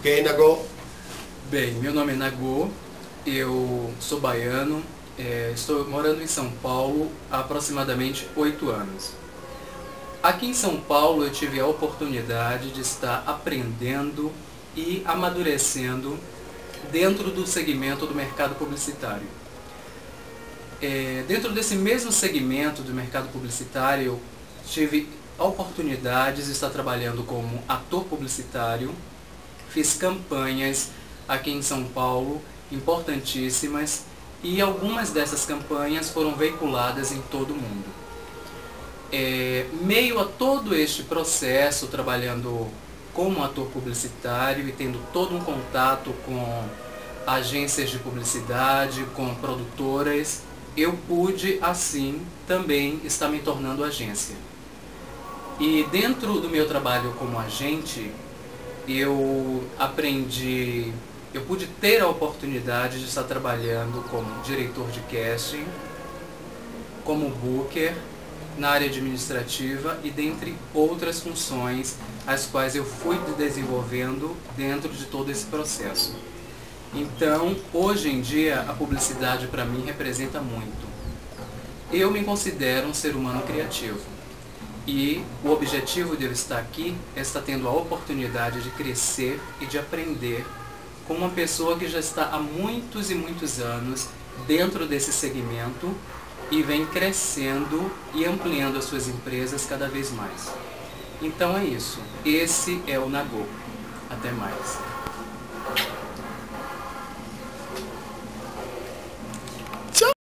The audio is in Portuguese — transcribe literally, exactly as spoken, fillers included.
Quem, Nagô? Bem, meu nome é Nagô, eu sou baiano, é, estou morando em São Paulo há aproximadamente oito anos. Aqui em São Paulo eu tive a oportunidade de estar aprendendo e amadurecendo dentro do segmento do mercado publicitário. É, dentro desse mesmo segmento do mercado publicitário, eu tive a oportunidade de estar trabalhando como ator publicitário. Fiz campanhas aqui em São Paulo, importantíssimas, e algumas dessas campanhas foram veiculadas em todo o mundo. É, meio a todo este processo, trabalhando como ator publicitário e tendo todo um contato com agências de publicidade, com produtoras, eu pude, assim, também estar me tornando agência. E dentro do meu trabalho como agente, eu aprendi, eu pude ter a oportunidade de estar trabalhando como diretor de casting, como booker, na área administrativa e dentre outras funções as quais eu fui desenvolvendo dentro de todo esse processo. Então, hoje em dia, a publicidade para mim representa muito. Eu me considero um ser humano criativo. E o objetivo de eu estar aqui é estar tendo a oportunidade de crescer e de aprender com uma pessoa que já está há muitos e muitos anos dentro desse segmento e vem crescendo e ampliando as suas empresas cada vez mais. Então é isso. Esse é o Nagô. Até mais.